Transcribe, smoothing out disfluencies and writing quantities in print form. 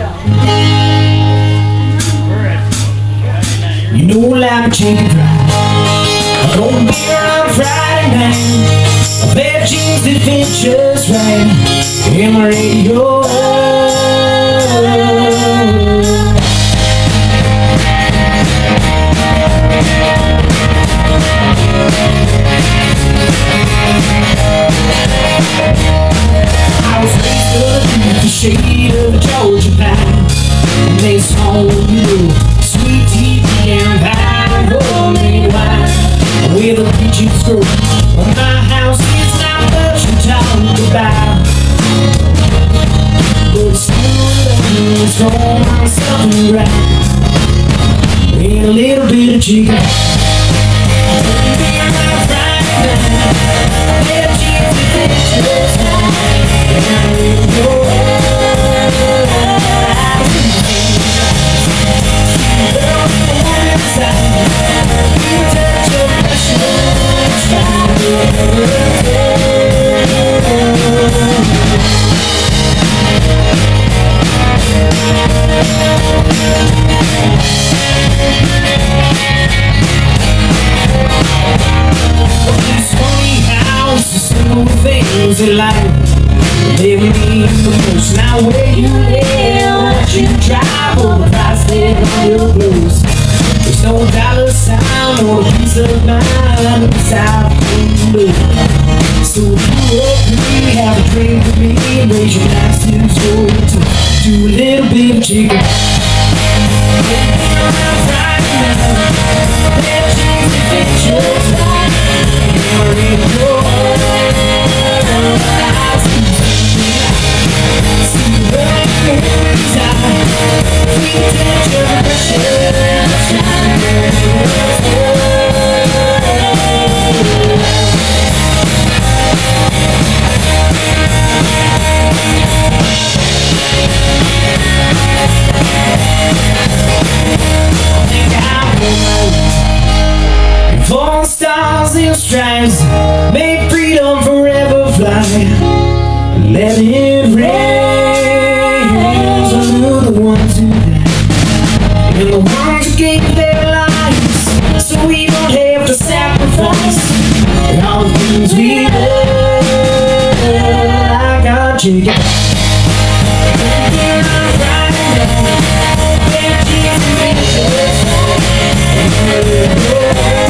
You know like a chicken fried. I'm gonna be around Friday night. I bet jeans that fit just right. In my radio. I was raised underneath the shade of a Georgia pine. And they saw you, sweet tea and pine, homemade wine, with a peachy skirt. But my house is not much to talk about, but still it's on something right, and a little bit of chicken. Things in life, they mean the most. Now where you live, what you drive, or the price tag on your clothes. There's no dollar sign or a piece of mind inside the blue. So if you agree, have a drink with me, raise your glass to do a little bit of chicken. Falling stars and stripes, may freedom forever fly. Let it rain to the ones who died, and the ones who gave their lives, so we don't have to sacrifice all the things we love, like our chicken. Yeah.